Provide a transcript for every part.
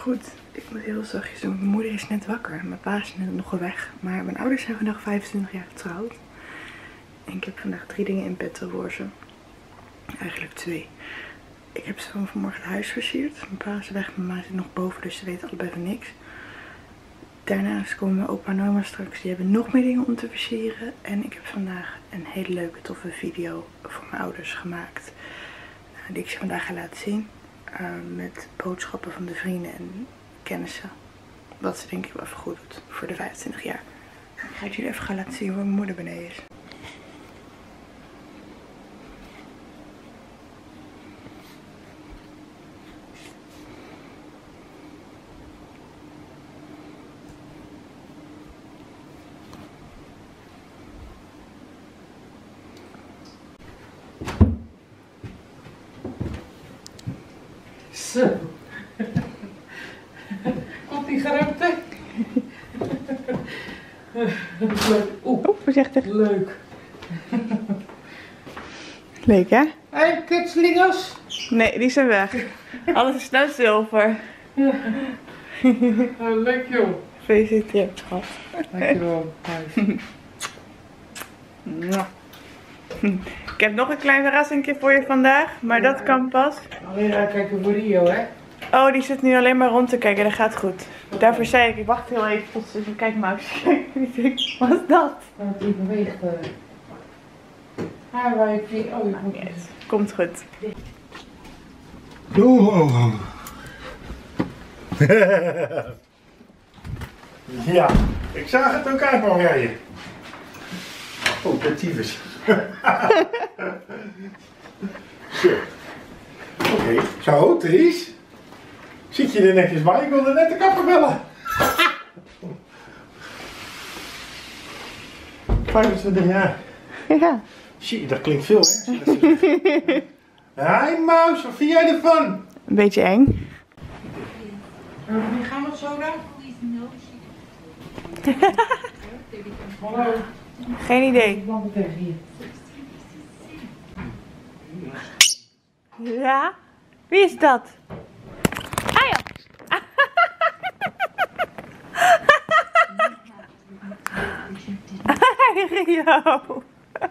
Goed, ik moet heel zachtjes doen. Mijn moeder is net wakker. Mijn pa is net nog weg. Maar mijn ouders zijn vandaag 25 jaar getrouwd. En ik heb vandaag 3 dingen in petto voor ze. Eigenlijk 2. Ik heb ze vanmorgen het huis versierd. Mijn pa is weg, mijn ma zit nog boven, dus ze weten allebei van niks. Daarnaast komen mijn opa en oma straks. Die hebben nog meer dingen om te versieren. En ik heb vandaag een hele leuke, toffe video voor mijn ouders gemaakt. Die ik ze vandaag ga laten zien. Met boodschappen van de vrienden en kennissen. Wat ze denk ik wel even goed doet voor de 25 jaar. Ik ga jullie even gaan laten zien waar mijn moeder beneden is. Zo. Komt die geruimte? Oeh, voorzichtig. leuk. Leuk hè? Hé, kutslingers. Nee, die zijn weg. Alles is nou zilver. Ja. Leuk joh. Gefeliciteerd schat. Dankjewel, huis. Ik heb nog een klein verrassingje voor je vandaag, maar dat kan pas. Alleen uitkijken voor Rio, hè? Oh, die zit nu alleen maar rond te kijken, dat gaat goed. Daarvoor zei ik wacht heel even tot ze even kijkt, Maus. Wat is dat? Want die beweegt. Haar wijfje. Oh, je moet Yes. Komt goed. Oh. Ja, ik zag het ook aankomen rijden. Oh, de tyfus. Zo. Oké, zo, Tries. Zit je er netjes bij? Ik wilde net de kapper bellen. 25 jaar. Ja. Shit, dat klinkt veel, hè? Hi, Maus, wat vind jij ervan? Een beetje eng. Wie gaan we zo dan? Hallo. Geen idee. Ik wandel tegen hier. Ja? Wie is dat? Ah ja. Rio.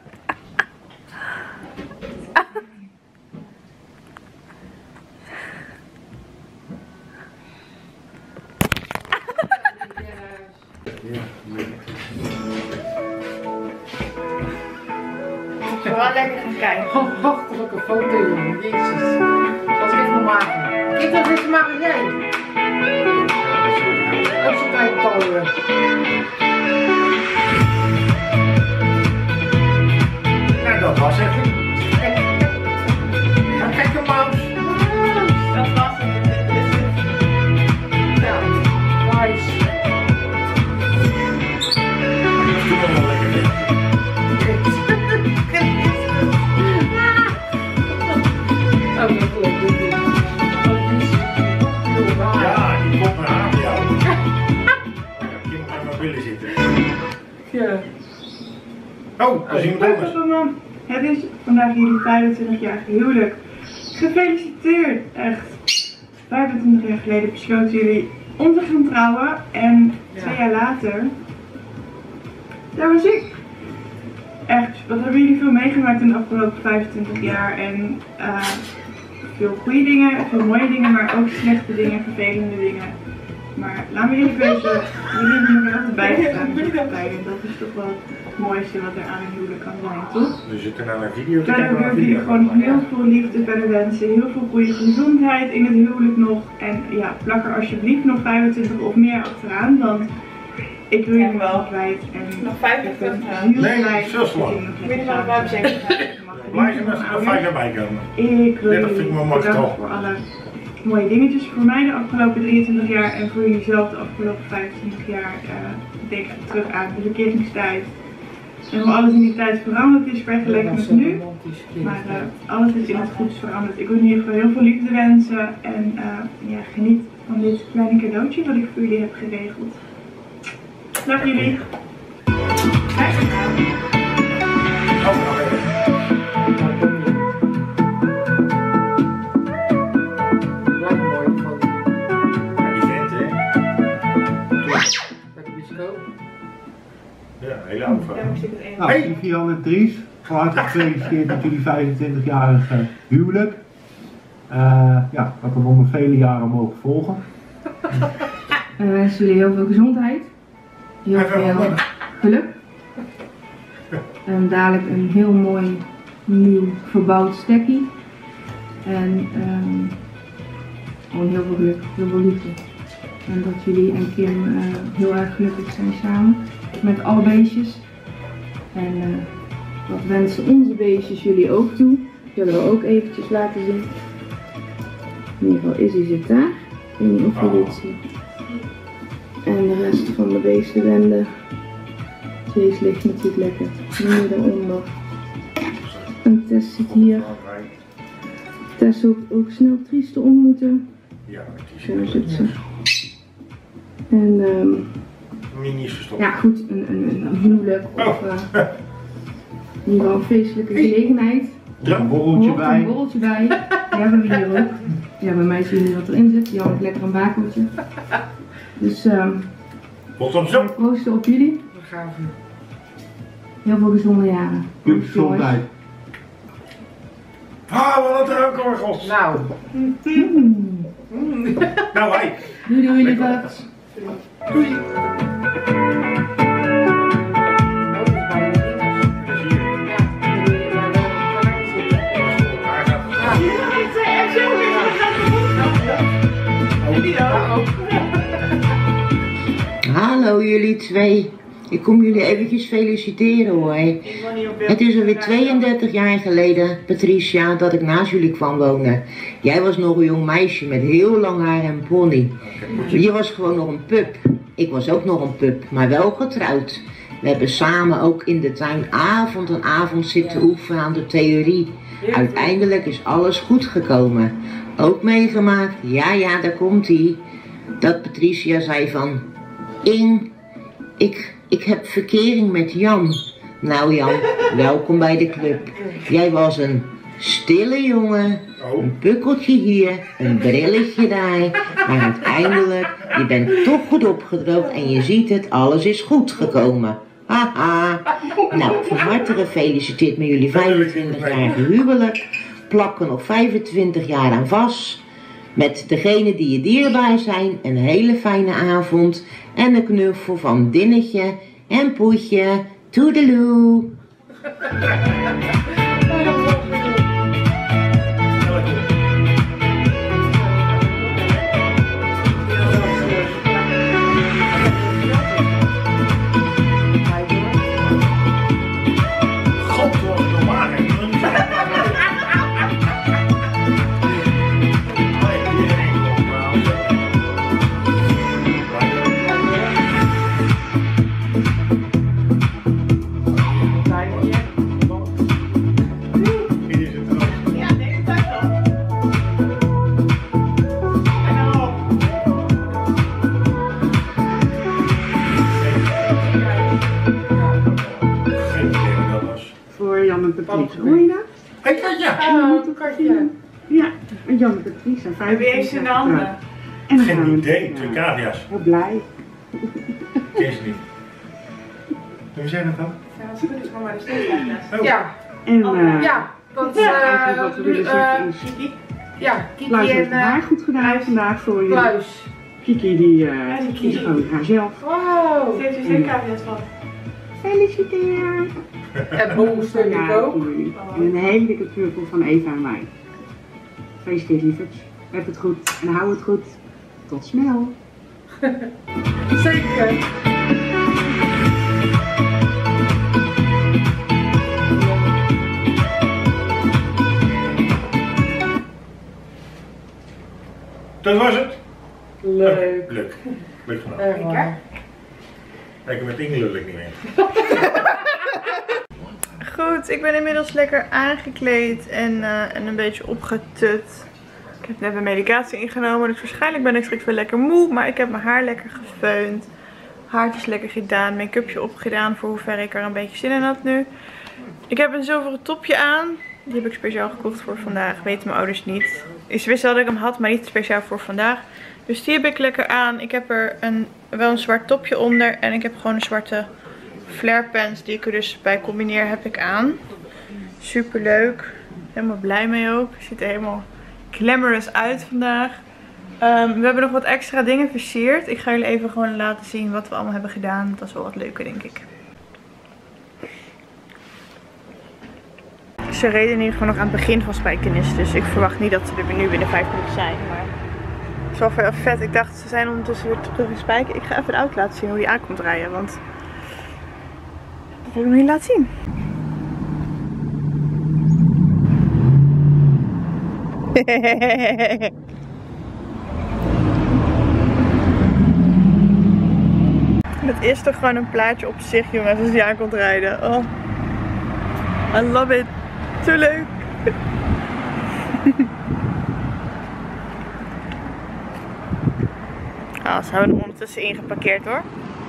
Ik wil wel lekker gaan kijken. Oh, wachtelijke foto, jongen. Jezus. Dat is echt nog maken. Kijk, dat is maar jij. Ook zo'n klein toren. Nou, dat was het. Nou, kijk een Maus. Dat was het. Ja, nice. Dat doen we wel lekker mee. Oh, dat klopt. Ja, die komt naar aan jou. Oh ja, Kim moet aan mijn billen zitten. Ja. Oh, dat is iemand anders. Mam, het is vandaag jullie 25-jarige huwelijk. Gefeliciteerd, echt. 25 jaar geleden besloten jullie om te gaan trouwen en 2 jaar later, daar was ik. Echt, wat hebben jullie veel meegemaakt in de afgelopen 25 jaar en veel goede dingen, veel mooie dingen, maar ook slechte dingen, vervelende dingen. Maar laat me eerlijk wezen, jullie hebben er altijd bij gestaan. Dat is toch wel het mooiste wat er aan een huwelijk kan zijn, toch? We zitten naar een video te Verder kijken. wil ik jullie gewoon heel veel liefde verder wensen, heel veel goede gezondheid in het huwelijk nog. En ja, plak er alsjeblieft nog 25 of meer achteraan, want ik wil jullie wel kwijt. En Nog 25 ik ben heel blij veel te lang. dat Wil je nog een zeggen? Maar je mag er 5 bij komen. Ik wil Ja, dat vind ik jullie wel mooi bedanken toch? voor alle mooie dingetjes voor mij de afgelopen 23 jaar en voor jullie zelf de afgelopen 25 jaar. Denk terug aan de verkeringstijd en hoe alles in die tijd veranderd is vergeleken met nu. Maar alles is in het goeds veranderd. Ik wil in ieder geval heel veel liefde wensen en ja, geniet van dit kleine cadeautje wat ik voor jullie heb geregeld. Dag jullie! Kijk gedaan! Oh, nog even. Lijkt mooi van. Ja, die hele oude foto. Daar moest ik het één. Nou, Vivian en Dries, van harte gefeliciteerd met jullie 25-jarige huwelijk. Ja, dat we nog vele jaren mogen volgen. En we wensen jullie heel veel gezondheid, heel veel geluk. En dadelijk een heel mooi nieuw verbouwd stekkie. En gewoon heel veel geluk, heel veel liefde. En dat jullie en Kim heel erg gelukkig zijn samen met alle beestjes. En dat wensen onze beestjes jullie ook toe. Die willen we ook eventjes laten zien. In ieder geval Izzy zit daar. Ik weet niet of jullie het zien. En de rest van de beestenbende. Chase ligt natuurlijk lekker hier eronder. En Tess zit hier. Tess hoopt ook snel Tries te ontmoeten. Ja, Zo zit ze. En Mini's verstopt. ja goed, een huwelijk of in ieder geval een feestelijke gelegenheid. Ja, een borreltje Hoort bij. een borreltje bij. Die hebben we hier ook. Ja, bij mij zie je niet wat erin zit. Jan heeft lekker een bakeltje. Dus Bottoms up. proosten op jullie. Dat gaan we. Heel veel gezonde jaren. Veel gezondheid. Ah, wat een drankorgels. Nou. Nou, hé. Doei doei lieverd. Doei. Oh, dat is bij de dinges. Ja, Daar gaat het. Hallo jullie twee. Ik kom jullie eventjes feliciteren hoor. Het is alweer 32 jaar geleden, Patricia, dat ik naast jullie kwam wonen. Jij was nog een jong meisje met heel lang haar en pony. Je was gewoon nog een pup. Ik was ook nog een pup, maar wel getrouwd. We hebben samen ook in de tuin avond en avond zitten oefenen aan de theorie. Uiteindelijk is alles goed gekomen. Ook meegemaakt, ja, daar komt ie. Dat Patricia zei van, Ing, ik heb verkering met Jan. Nou Jan, welkom bij de club. Jij was een stille jongen, een pukkeltje hier, een brilletje daar. Maar uiteindelijk, je bent toch goed opgedroogd en je ziet het, alles is goed gekomen. Haha. Nou, van harte gefeliciteerd met jullie 25-jarige huwelijk. Plakken nog 25 jaar aan vast. Met degene die je dierbaar zijn, een hele fijne avond. En een knuffel van Dinnetje en Poetje. Toedeloe. God, wat normaal. Voor Jan en Patrice. Hoor je dat? Hé, Katja. Oh, Katja. Ja, en Jan en Patrice zijn 5 Wie heeft ze in de handen? En dan gaan Geen we idee, twee cavia's. heel blij. Ken ze niet. Hoe zei dat dan? Ja, als het goed is, mama de steeds Oh. Ja, ja. Dat Eigenlijk wat we willen zeggen is, ja, Kiki Kluis heeft en haar goed gedaan vandaag voor je. Kluis. Kiki die Kiki. is gewoon haarzelf. Wow. Ze heeft dus geen cavia's van. Gefeliciteerd! En Boos natuurlijk Ja, ook. voor jullie. En een hele dikke knuffel van Eva en mij. Gefeliciteerd lieverds. Heb het goed en hou het goed. Tot snel! Zeker. Dat was het. Leuk. Leuk. Leuk gedaan. Echt waar. Kijk, met Inge lul ik niet meer. Goed, ik ben inmiddels lekker aangekleed en een beetje opgetut. Ik heb net mijn medicatie ingenomen, dus waarschijnlijk ben ik straks weer lekker moe. Maar ik heb mijn haar lekker gefeund. Haartjes lekker gedaan, make-upje opgedaan voor hoever ik er een beetje zin in had nu. Ik heb een zilveren topje aan. Die heb ik speciaal gekocht voor vandaag. Weten mijn ouders niet. Ze wisten wel dat ik hem had, maar niet speciaal voor vandaag. Dus die heb ik lekker aan. Ik heb er wel een zwart topje onder. En ik heb gewoon een zwarte flare pants die ik er dus bij combineer heb ik aan. Super leuk. Helemaal blij mee ook. Ziet er helemaal glamorous uit vandaag. We hebben nog wat extra dingen versierd. Ik ga jullie even gewoon laten zien wat we allemaal hebben gedaan. Dat is wel wat leuker, denk ik. Ze reden in ieder geval nog aan het begin van Spijkenis. Dus ik verwacht niet dat ze er nu binnen 5 minuten zijn. Maar het is wel veel vet. Ik dacht, ze zijn ondertussen weer terug in Spijken. Ik ga even de auto laten zien hoe die aankomt rijden. Want dat heb ik nog niet laten zien. Het is toch gewoon een plaatje op zich, jongens, als die aankomt rijden. Oh, I love it. Zo leuk. Nou, ze hebben er ondertussen ingeparkeerd hoor.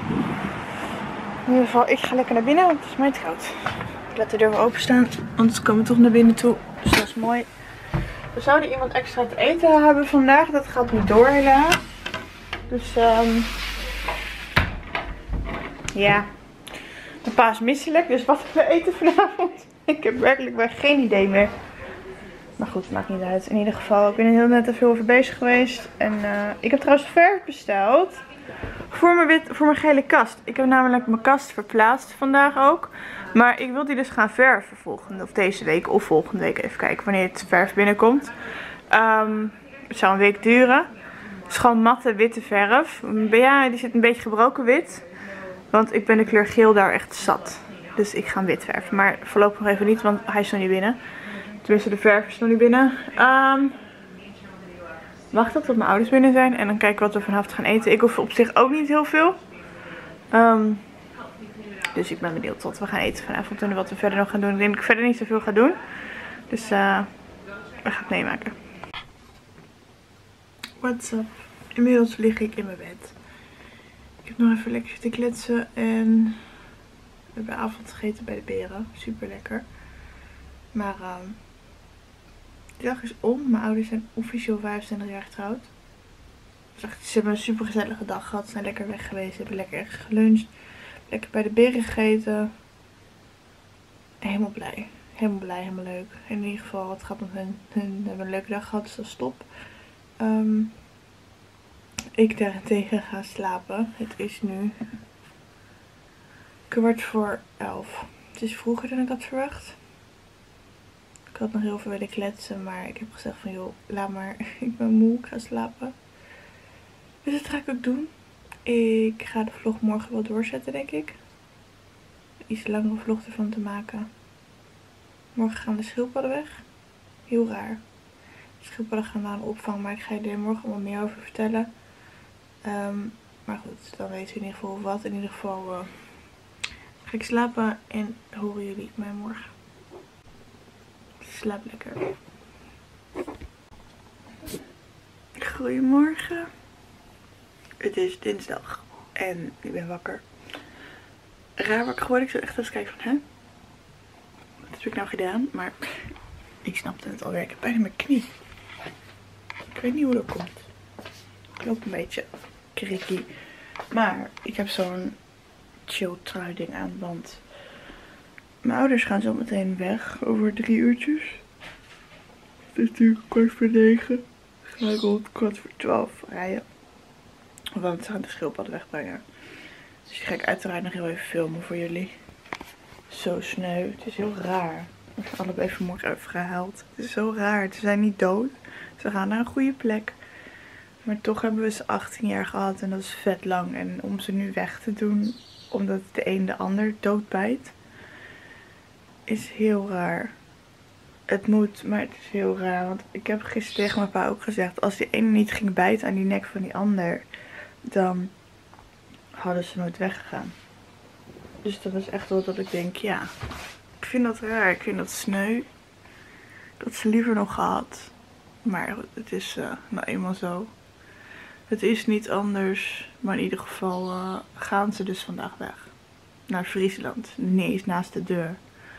In ieder geval, ik ga lekker naar binnen, want het is mij te koud. Ik laat de deur wel openstaan, anders komen we toch naar binnen toe. Dus dat is mooi. We zouden iemand extra te eten hebben vandaag. Dat gaat niet door helaas. Dus ja. Mijn pa is misselijk. Dus wat we eten vanavond. Ik heb werkelijk wel geen idee meer. Maar goed, maakt niet uit. In ieder geval, ik ben er heel net te veel over bezig geweest. En ik heb trouwens verf besteld. Voor mijn gele kast. Ik heb namelijk mijn kast verplaatst vandaag ook. Maar ik wil die dus gaan verven volgende of deze week of volgende week. Even kijken wanneer het verf binnenkomt. Het zou een week duren. Het is gewoon matte witte verf. Ja, die zit een beetje gebroken wit. Want ik ben de kleur geel daar echt zat. Dus ik ga hem wit verven. Maar voorlopig nog even niet, want hij is nog niet binnen. Tenminste, de verf is nog niet binnen. Wacht tot mijn ouders binnen zijn. En dan kijken wat we vanavond gaan eten. Ik hoef op zich ook niet heel veel. Dus ik ben benieuwd wat we gaan eten vanavond. En wat we verder nog gaan doen. Ik denk dat ik verder niet zoveel ga doen. Dus we gaan het meemaken. What's up? Inmiddels lig ik in mijn bed. Ik heb nog even lekker zitten kletsen. En we hebben avond gegeten bij de beren. Super lekker. Maar de dag is om. Mijn ouders zijn officieel 25 jaar getrouwd. Dus echt, ze hebben een super gezellige dag gehad. Ze zijn lekker weg geweest. Ze hebben lekker ergens geluncht. Lekker bij de beren gegeten. Helemaal blij. Helemaal blij, helemaal leuk. In ieder geval, het gaat met hun. Hun hebben een leuke dag gehad, dus dat is top. Ik daarentegen ga slapen. Het is nu 11:15. Het is vroeger dan ik had verwacht. Ik had nog heel veel willen kletsen, maar ik heb gezegd van joh, laat maar. Ik ben moe, ik ga slapen. Dus dat ga ik ook doen. Ik ga de vlog morgen wel doorzetten, denk ik. Iets langere vlog ervan te maken. Morgen gaan de schildpadden weg. Heel raar. De schildpadden gaan naar een opvang, maar ik ga je er morgen allemaal meer over vertellen. Maar goed, dan weten we in ieder geval wat. In ieder geval ga ik slapen en horen jullie mij morgen. Slaap lekker. Goedemorgen. Het is dinsdag en ik ben wakker. Raar wakker geworden. Ik zat echt eens kijken van, hè? Wat heb ik nou gedaan? Maar ik snapte het alweer. Ik heb bijna mijn knie. Ik weet niet hoe dat komt. Ik loop een beetje krikkie. Maar ik heb zo'n chill trui ding aan, want mijn ouders gaan zo meteen weg over 3 uurtjes. Het is natuurlijk 9:15. Ga ik rond 11:15 rijden. Want ze gaan de schildpadden wegbrengen. Dus die ga ik uiteraard nog heel even filmen voor jullie. Zo sneu. Het is heel raar. We zijn allebei vanmorgen even gehuild. Het is zo raar. Ze zijn niet dood. Ze gaan naar een goede plek. Maar toch hebben we ze 18 jaar gehad. En dat is vet lang. En om ze nu weg te doen, omdat de een de ander doodbijt, is heel raar. Het moet, maar het is heel raar. Want ik heb gisteren tegen mijn pa ook gezegd, als die ene niet ging bijten aan die nek van die ander, dan hadden ze nooit weggegaan. Dus dat is echt wel dat ik denk, ja, ik vind dat raar. Ik vind dat sneu. Dat ze liever nog gehad. Maar het is nou eenmaal zo. Het is niet anders. Maar in ieder geval gaan ze dus vandaag weg. Naar Friesland. Nee, is naast de deur.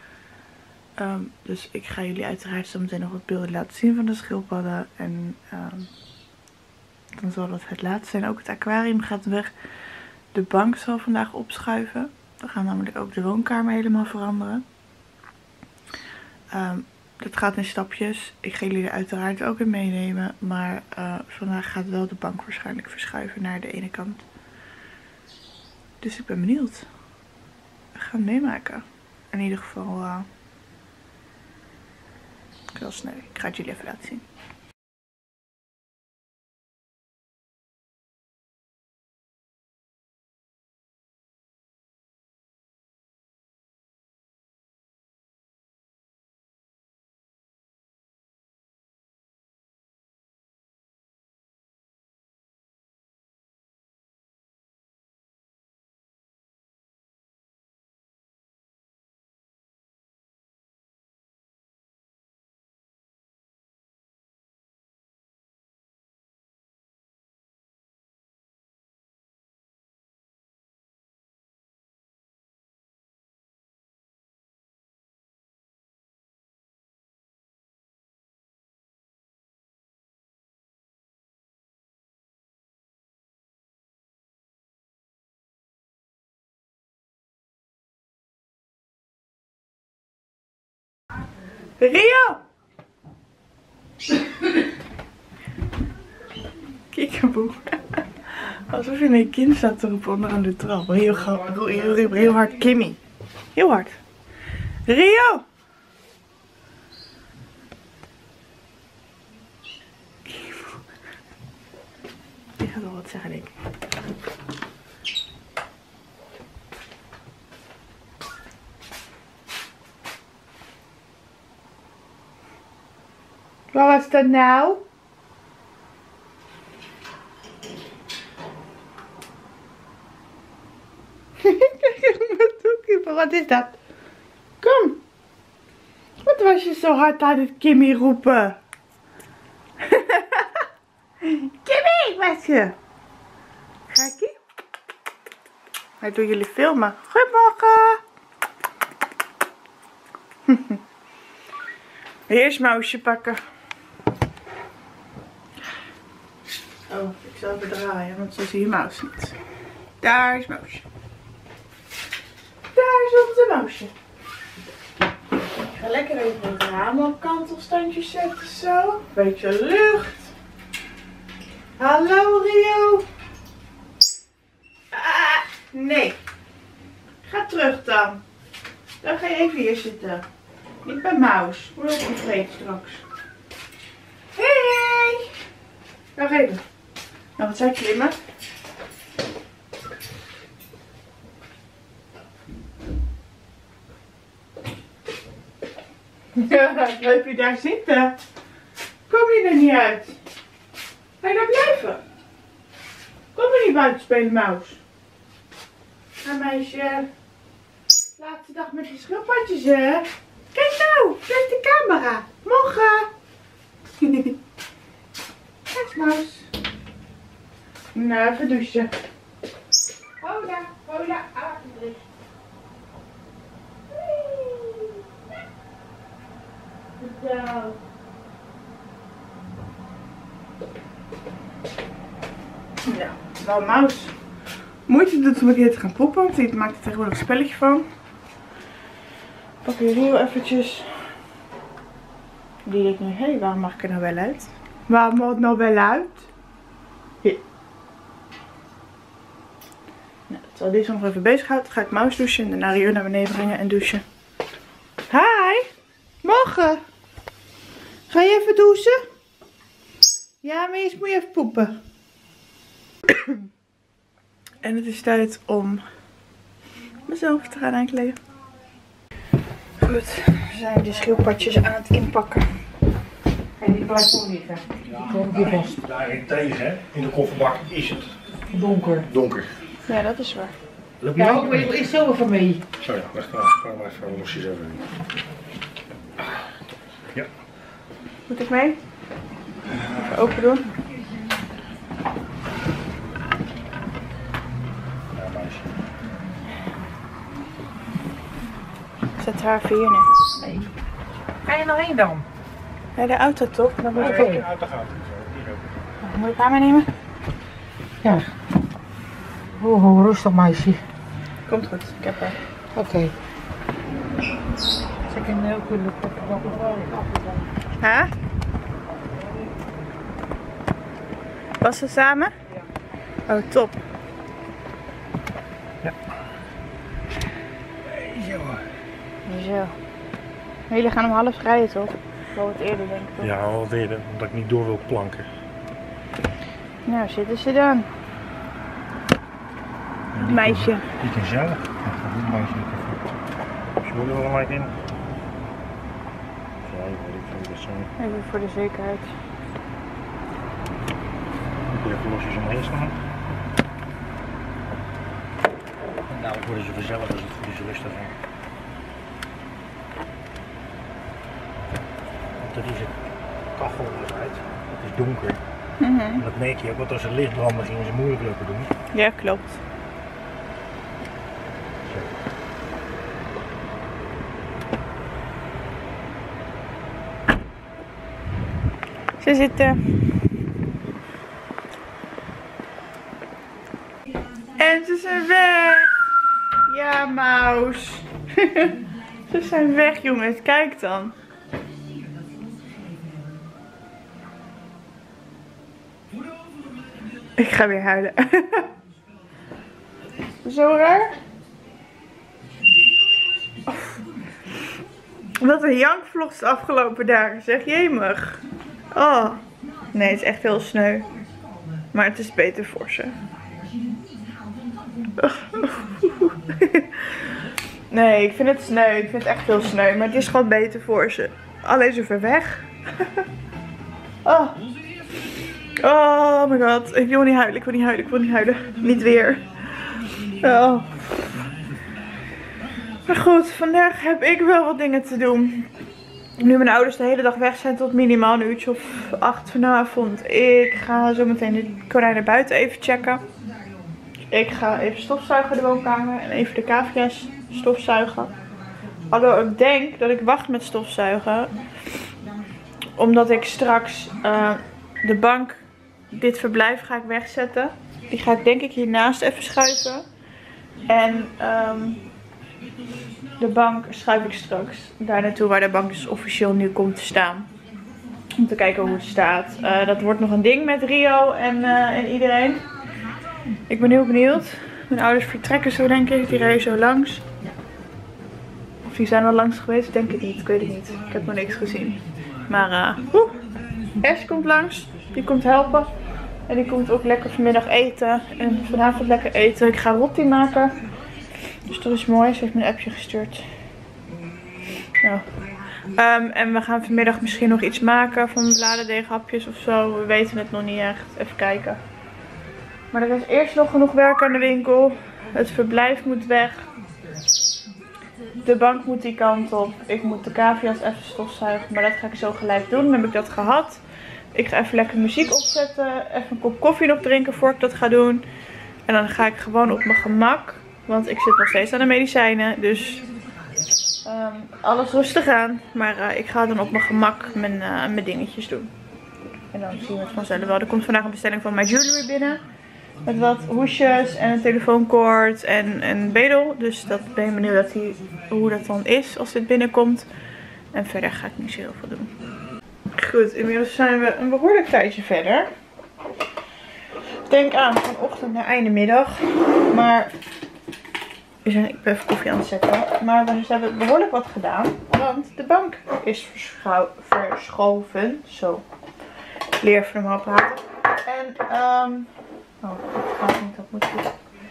Dus ik ga jullie uiteraard zo meteen nog wat beelden laten zien van de schildpadden. En dan zal dat het laatste zijn. Ook het aquarium gaat weg. De bank zal vandaag opschuiven. We gaan namelijk ook de woonkamer helemaal veranderen. Dat gaat in stapjes. Ik ga jullie er uiteraard ook in meenemen. Maar vandaag gaat wel de bank waarschijnlijk verschuiven naar de ene kant. Dus ik ben benieuwd. We gaan het meemaken. In ieder geval heel snel. Ik ga het jullie even laten zien. Rio! Kiekeboe. Alsof je een kind staat te roepen onderaan de trap. Heel hard Kimmy. Heel hard. Rio! Die gaat wel wat zeggen, denk ik. Wat was dat nou? Wat is dat? Kom. Wat was je zo hard aan het Kimmy roepen? Kimmy, was je? Gekkie? Hij doet jullie filmen. Goedemorgen. Eerst Mousje pakken. Oh, ik zal even draaien, want zo zie je Mouse niet. Daar is Mousje. Daar is onze Mousje. Ik ga lekker even het raam op kantelstandjes zetten, zo. Beetje lucht. Hallo Rio. Ah, nee. Ga terug dan. Dan ga je even hier zitten. Ik ben Maus. Word opgevreten straks. Hey! Nog even. Nou, wat zou klimmen? Blijf je daar zitten? Kom je er niet uit? Ga je daar blijven? Kom er niet buiten spelen, Maus. Nou, meisje. Laatste dag met die schildpadjes, hè? Kijk nou, daar is de camera. Morgen. Kijk, Maus. Nou, even douchen. Hola, hola, adem. Zo. Ja, nou Maus moeite doet om een keer te gaan poepen, want die maakt er tegenwoordig een spelletje van. Pak hier heel eventjes. Die denkt nu, hé, waarom mag ik er nou wel uit? Waarom mag het nou wel uit? Hier. Nou, terwijl deze nog even bezig houdt, ga ik Maus douchen en daarna Rio naar beneden brengen en douchen. Hi! Morgen! Ga je even douchen? Ja, maar eerst moet je even poepen. En het is tijd om mezelf te gaan aankleden. Goed, we zijn de schildpadjes aan het inpakken. En die blijft gewoon liggen. Ja, daarin tegen, hè? In de kofferbak is het donker. Ja, dat is waar. Loop je Ja, ook? ik is zo even mee. Zo ja, wacht maar even losjes even. Ja. Moet ik mee? Even open doen. Ja, meisje. Zet haar even hier neer. Nee. Ga je nog heen dan? Ja, de auto toch? Dan moet ik ook. Uit de gaten. Hier ook. Moet ik haar meenemen? Ja. Oh, rustig meisje. Komt goed, ik heb haar. Oké. Ze kunnen heel goed lukken. Huh? Was ze samen? Ja. Oh, top. Ja. Zo. Jullie gaan om 12:30 rijden, toch? Wel wat eerder, denk ik. Toch? Ja, al wat eerder, omdat ik niet door wil planken. Nou, zitten ze dan. Het meisje. Die kan zelf. Ja, dat meisje niet even. Ze willen er wel in. Ja, ik weet niet of dat zo. Even voor de zekerheid. Ik wil even losjes omheen staan. En dadelijk worden ze vanzelf als het voor die rustig zijn. Dat is het kachel uit. Het is donker. En dat merk je ook, want als er licht branden gingen ze moeilijk lopen doen. Ja, klopt. Ze zitten. En ze zijn weg. Ja, Maus. Ze zijn weg, jongens. Kijk dan. Ik ga weer huilen. Zo raar. Oh. Wat een jankvlog de afgelopen dagen, zeg, jemig. Oh. Nee, het is echt heel sneu. Maar het is beter voor ze. Nee, ik vind het sneu. Ik vind het echt heel sneu. Maar het is gewoon beter voor ze. Alleen zo ver weg. Oh. Oh my god. Ik wil niet huilen. Ik wil niet huilen. Ik wil niet huilen. Niet weer. Oh. Maar goed, vandaag heb ik wel wat dingen te doen. Nu mijn ouders de hele dag weg zijn tot minimaal een uurtje of 8 vanavond. Ik ga zo meteen de konijnen buiten even checken. Ik ga even stofzuigen de woonkamer en even de cavia's stofzuigen. Alhoewel ik denk dat ik wacht met stofzuigen. Omdat ik straks de bank, dit verblijf ga ik wegzetten. Die ga ik denk ik hiernaast even schuiven. En de bank schuif ik straks daar naartoe waar de bank dus officieel nu komt te staan. Om te kijken hoe het staat. Dat wordt nog een ding met Rio en iedereen. Ik ben heel benieuwd. Mijn ouders vertrekken zo denk ik. Die rijden zo langs. Of die zijn al langs geweest? Denk ik niet. Ik weet het niet. Ik heb nog niks gezien. Maar Ash komt langs. Die komt helpen. En die komt ook lekker vanmiddag eten. En vanavond lekker eten. Ik ga rotti maken. Dus dat is mooi. Ze heeft me een appje gestuurd. Ja. En we gaan vanmiddag misschien nog iets maken van bladerdeeghapjes of zo. We weten het nog niet echt. Even kijken. Maar er is eerst nog genoeg werk aan de winkel. Het verblijf moet weg. De bank moet die kant op. Ik moet de cavia's even stofzuigen. Maar dat ga ik zo gelijk doen. Dan heb ik dat gehad. Ik ga even lekker muziek opzetten. Even een kop koffie nog drinken voor ik dat ga doen. En dan ga ik gewoon op mijn gemak. Want ik zit nog steeds aan de medicijnen. Dus alles rustig aan. Maar ik ga dan op mijn gemak mijn dingetjes doen. En dan zien we het vanzelf wel. Er komt vandaag een bestelling van My Jewelry binnen. Met wat hoesjes en een telefoonkoord en een bedel. Dus dat ben ik benieuwd hoe dat dan is als dit binnenkomt. En verder ga ik niet zo heel veel doen. Goed, inmiddels zijn we een behoorlijk tijdje verder. Denk aan van ochtend naar einde middag. Maar ik ben even koffie aan het zetten. Maar we hebben behoorlijk wat gedaan. Want de bank is verschoven. Zo. Ik leer even hem ophalen. En oh, dat gaat niet. Dat moet goed.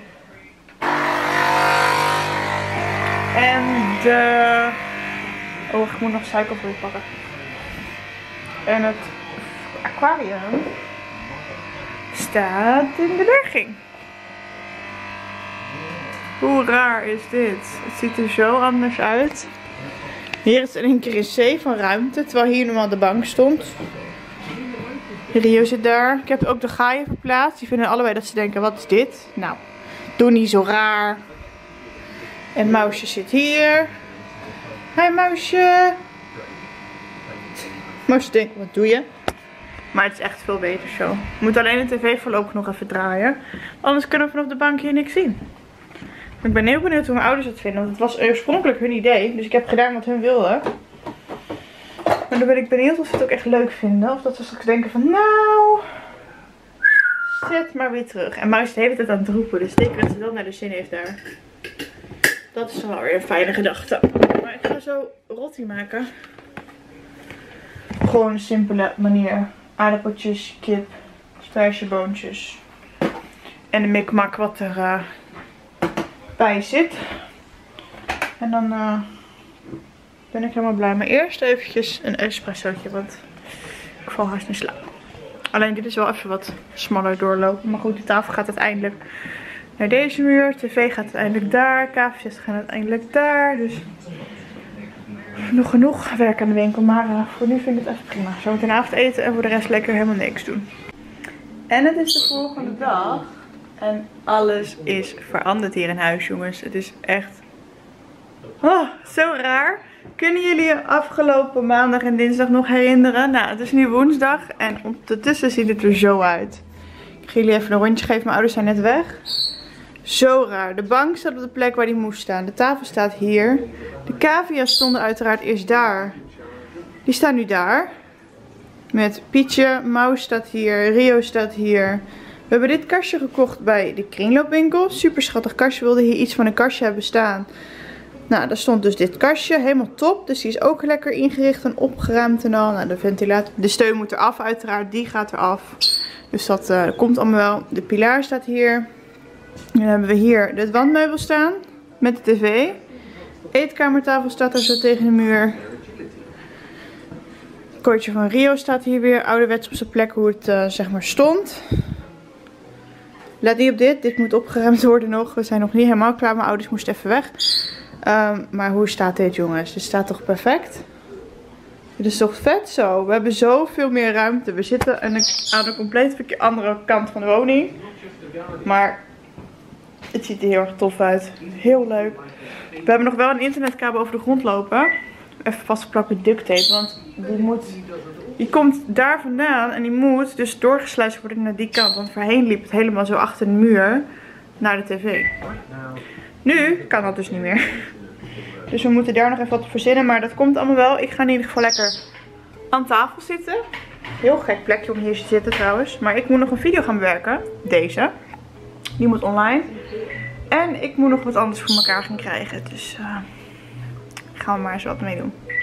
En oh, ik moet nog suikervloei pakken. En het aquarium staat in de berging. Hoe raar is dit? Het ziet er zo anders uit. Hier is in één keer een zee van ruimte, terwijl hier normaal de bank stond. Rio zit daar. Ik heb ook de gaaien verplaatst. Die vinden allebei dat ze denken, wat is dit? Nou, doe niet zo raar. En Muisje zit hier. Hi Muisje. Muisje denkt, wat doe je? Maar het is echt veel beter zo. We moeten alleen de tv voorlopig nog even draaien. Anders kunnen we vanaf de bank hier niks zien. Ik ben heel benieuwd hoe mijn ouders het vinden. Want het was oorspronkelijk hun idee. Dus ik heb gedaan wat hun wilden. Maar dan ben ik benieuwd of ze het ook echt leuk vinden. Of dat ze straks denken van nou, zet maar weer terug. En Muis is de hele tijd aan het roepen. Dus teken dat ze wel naar de zin heeft daar. Dat is wel weer een fijne gedachte. Maar ik ga zo rotti maken. Gewoon een simpele manier. Aardappeltjes, kip, spijsjeboontjes. En de mikmak wat er bij zit. En dan ben ik helemaal blij. Maar eerst eventjes een espressootje. Want ik val haast in slaap. Alleen dit is wel even wat smaller doorlopen. Maar goed, de tafel gaat uiteindelijk naar deze muur. TV gaat uiteindelijk daar. Kavels gaan uiteindelijk daar. Dus nog genoeg werk aan de winkel. Maar voor nu vind ik het echt prima. Zometeen avondeten en voor de rest lekker helemaal niks doen. En het is de volgende dag. En alles is veranderd hier in huis, jongens. Het is echt zo raar. Kunnen jullie je afgelopen maandag en dinsdag nog herinneren? Nou, het is nu woensdag en ondertussen ziet het er zo uit. Ik ga jullie even een rondje geven. Mijn ouders zijn net weg. Zo raar. De bank staat op de plek waar die moest staan. De tafel staat hier. De cavia's stonden uiteraard eerst daar. Die staan nu daar. Met Pietje. Maus staat hier. Rio staat hier. We hebben dit kastje gekocht bij de kringloopwinkel. Super schattig kastje. We wilden hier iets van een kastje hebben staan. Nou, daar stond dus dit kastje. Helemaal top. Dus die is ook lekker ingericht en opgeruimd en al. Nou, de ventilator. De steun moet eraf uiteraard. Die gaat eraf. Dus dat komt allemaal wel. De pilaar staat hier. En dan hebben we hier het wandmeubel staan. Met de tv. Eetkamertafel staat er zo tegen de muur. Het kooitje van Rio staat hier weer. Ouderwets op zijn plek hoe het zeg maar stond. Let niet op dit. Dit moet opgeruimd worden nog. We zijn nog niet helemaal klaar. Mijn ouders moesten even weg. Maar hoe staat dit, jongens? Dit staat toch perfect? Dit is toch vet zo? We hebben zoveel meer ruimte. We zitten aan de compleet andere kant van de woning. Maar het ziet er heel erg tof uit. Heel leuk. We hebben nog wel een internetkabel over de grond lopen. Even vastgeplakt met duct tape. Want die komt daar vandaan. En die moet dus doorgesluist worden naar die kant. Want voorheen liep het helemaal zo achter de muur naar de tv. Nu kan dat dus niet meer. Dus we moeten daar nog even wat op verzinnen. Maar dat komt allemaal wel. Ik ga in ieder geval lekker aan tafel zitten. Heel gek plekje om hier te zitten trouwens. Maar ik moet nog een video gaan bewerken. Deze. Die moet online. En ik moet nog wat anders voor elkaar gaan krijgen. Dus gaan we maar eens wat mee doen.